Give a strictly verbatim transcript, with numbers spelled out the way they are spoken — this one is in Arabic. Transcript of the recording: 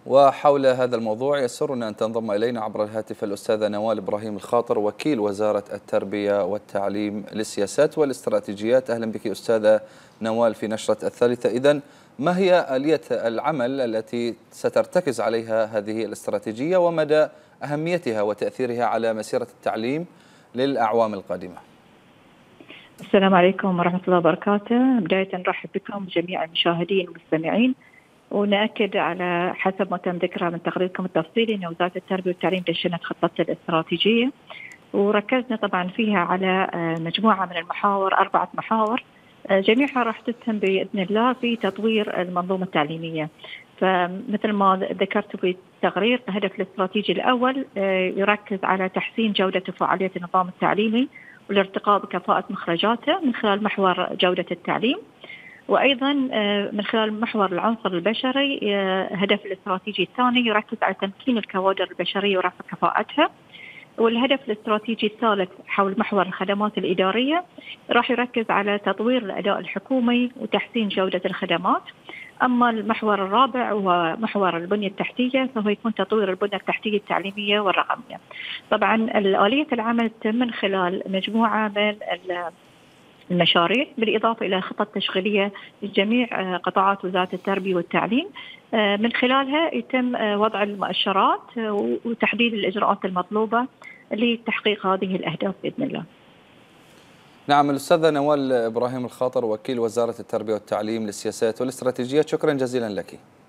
وحول هذا الموضوع يسرنا أن تنضم إلينا عبر الهاتف الأستاذة نوال إبراهيم الخاطر، وكيل وزارة التربية والتعليم للسياسات والاستراتيجيات. أهلا بك أستاذة نوال في نشرة الثالثة. إذن ما هي آلية العمل التي سترتكز عليها هذه الاستراتيجية، ومدى أهميتها وتأثيرها على مسيرة التعليم للأعوام القادمة؟ السلام عليكم ورحمة الله وبركاته. بداية نرحب بكم جميع المشاهدين والمستمعين، ونأكد على حسب ما تم ذكره من تقريركم التفصيلي أن وزارة التربية والتعليم دشنت خطتها الاستراتيجية، وركزنا طبعا فيها على مجموعة من المحاور، أربعة محاور جميعها راح تسهم بإذن الله في تطوير المنظومة التعليمية. فمثل ما ذكرت في التقرير، الهدف الاستراتيجي الأول يركز على تحسين جودة وفعالية النظام التعليمي والارتقاء بكفاءة مخرجاته من خلال محور جودة التعليم، وأيضا من خلال محور العنصر البشري. هدف الاستراتيجي الثاني يركز على تمكين الكوادر البشرية ورفع كفاءتها. والهدف الاستراتيجي الثالث حول محور الخدمات الإدارية راح يركز على تطوير الأداء الحكومي وتحسين جودة الخدمات. أما المحور الرابع هو محور البنية التحتية، فهو يكون تطوير البنية التحتية التعليمية والرقمية. طبعا آلية العمل تتم من خلال مجموعة من المشاريع، بالإضافة إلى خطط تشغيلية لجميع قطاعات وزارة التربية والتعليم، من خلالها يتم وضع المؤشرات وتحديد الإجراءات المطلوبة لتحقيق هذه الأهداف بإذن الله. نعم، الأستاذة نوال إبراهيم الخاطر، وكيل وزارة التربية والتعليم للسياسات والاستراتيجيات، شكرا جزيلا لك.